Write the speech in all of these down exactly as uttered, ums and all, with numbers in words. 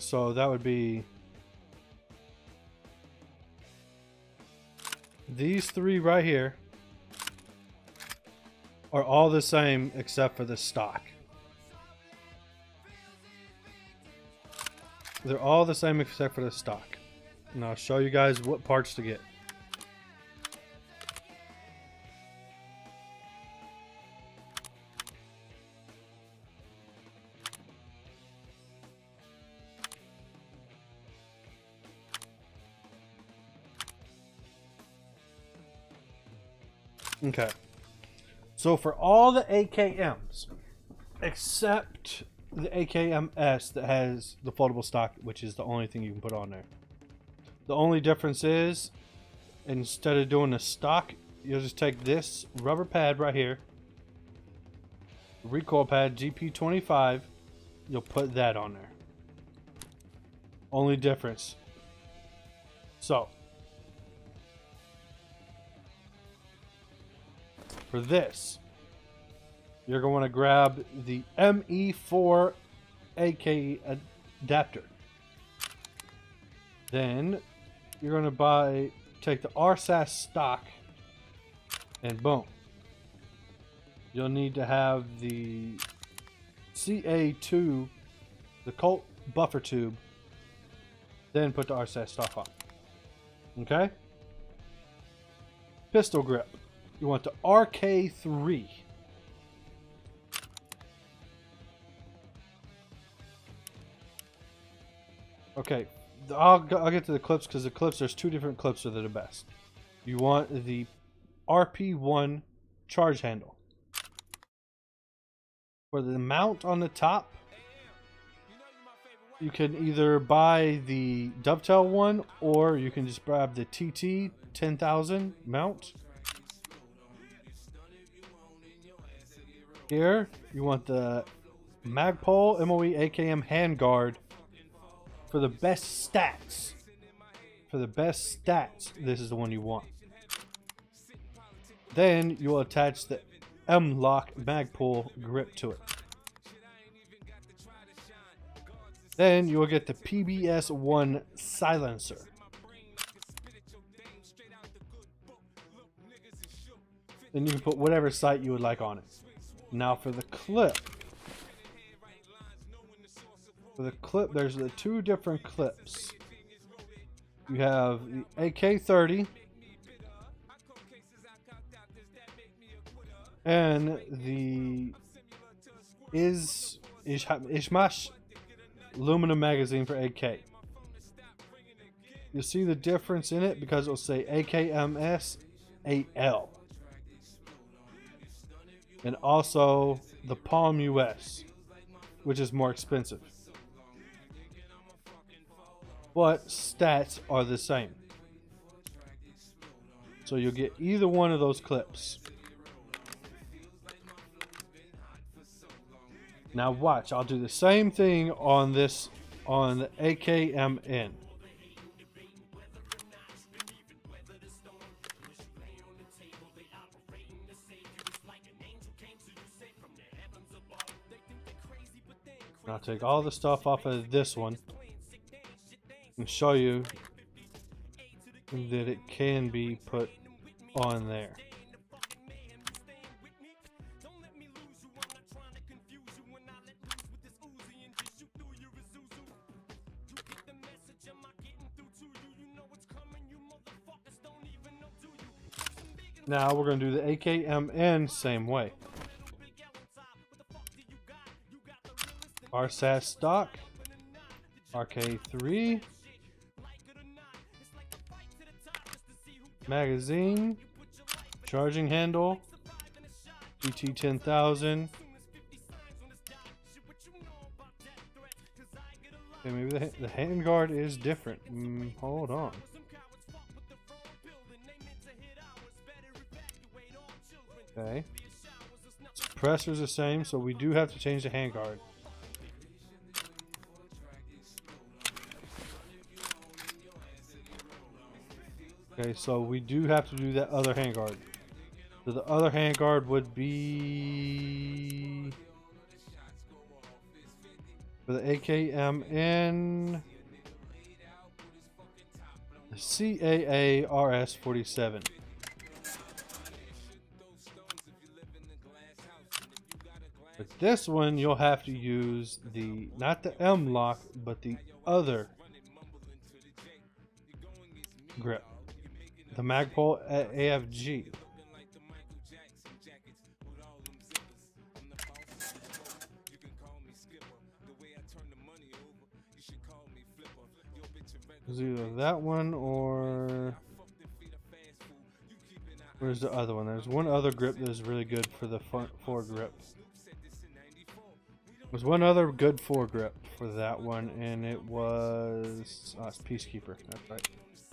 So that would be these three right here are all the same except for the stock. They're all the same except for the stock. And I'll show you guys what parts to get. Okay, so for all the A K Ms, except the A K M S that has the foldable stock, which is the only thing you can put on there. The only difference is, instead of doing the stock, you'll just take this rubber pad right here, recoil pad G P twenty-five, you'll put that on there. Only difference. So, for this, you're going to grab the M E four A K adapter. Then you're going to buy, take the R S A S stock, and boom. You'll need to have the C A two, the Colt buffer tube, then put the R S A S stock on. Okay? Pistol grip. You want the R K three. Okay, I'll, I'll get to the clips because the clips, there's two different clips that are the best. You want the R P one charge handle. For the mount on the top, you can either buy the dovetail one or you can just grab the T T ten thousand mount. Here, you want the Magpul M O E A K M handguard for the best stats. For the best stats, this is the one you want. Then you will attach the M-Lock Magpul grip to it. Then you will get the P B S one silencer. Then you can put whatever sight you would like on it. Now for the clip. For the clip, there's the two different clips. You have the A K thirty and the is Ishmash aluminum magazine for A K. You'll see the difference in it because it'll say A K M S A L. And also the Palm U S, which is more expensive. But stats are the same. So you'll get either one of those clips. Now watch, I'll do the same thing on this, on the A K M N. I'll take all the stuff off of this one and show you that it can be put on there. Now we're going to do the A K M N same way. R S A S stock, R K three, magazine, charging handle, G T ten thousand. Okay, maybe the, the handguard is different. Mm, hold on. Okay. Suppressor's the same, so we do have to change the handguard. Okay, so we do have to do that other handguard. So the other handguard would be For the A K M N, the C A A R S forty-seven. But this one, you'll have to use the, not the M lock, but the other grip. The Magpul A F G. It's either that one or... Where's the other one? There's one other grip that is really good for the front foregrip. There's one other good foregrip for that one, and it was... Oh, it's Peacekeeper. That's right.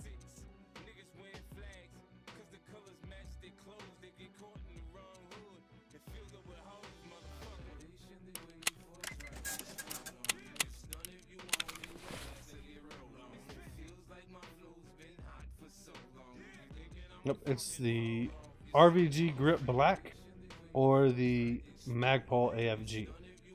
Nope, it's the R V G Grip Black or the Magpul A F G.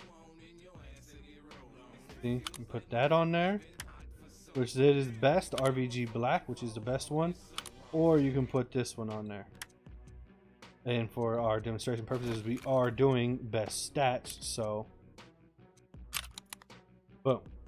See, you put that on there, which is best, R V G Black, which is the best one, or you can put this one on there. And for our demonstration purposes, we are doing best stats, so boom.